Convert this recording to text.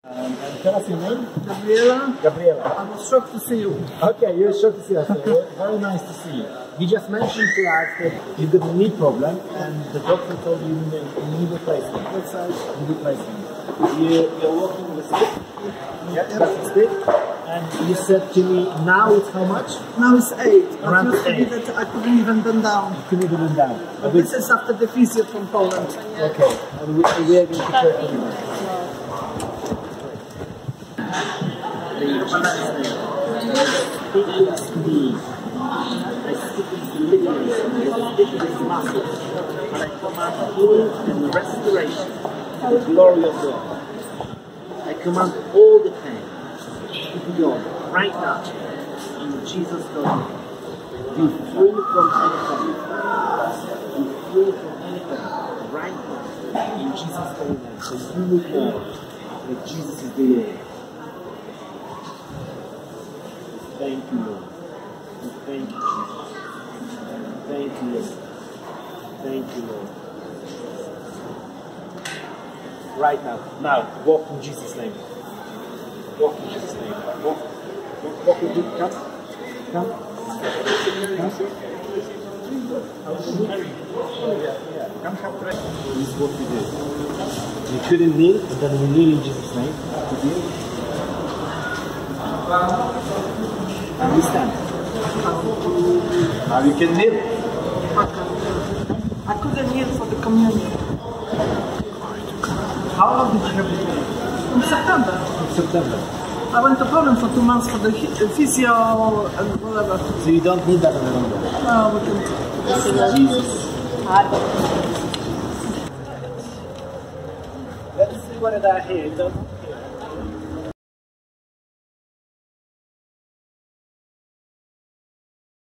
And tell us your name. Gabriella. Gabriella. I was shocked to see you. Okay, you're shocked to see us. Very nice to see you. You just mentioned to us that you've got a knee problem and the doctor told you you need replacement. That's right. Knee replacement. You're walking with a stick. Yeah, that's a stick. And you said to me, now it's how much? Now it's 8. Around But used to 8. be that I couldn't even bend down. You couldn't even bend down. But this is after the physio from Poland. Okay, and we are going to pray for you. I speak into ligaments, I speak into muscles, and I command healing and restoration to the glory of God. I command all the pain to be gone right now, in Jesus' name. Be free from any pain. Be free from any pain right now, in Jesus' name. So you will know that Jesus is the Lord. Thank you, Lord. Thank you, Jesus. Thank you, Lord. Thank you, Lord. Right now. Now, walk in Jesus' name. Walk in Jesus' name. Walk with me. Come. Come. Come. This is what we do. You couldn't kneel, but then we kneel in Jesus' name. And we stand. Now you can kneel. I couldn't kneel for the communion. How long did you have it? In September. In September. I went to Poland for 2 months for the physio and whatever. So you don't need that any longer? No, we can. Jesus. Let's see what it are here.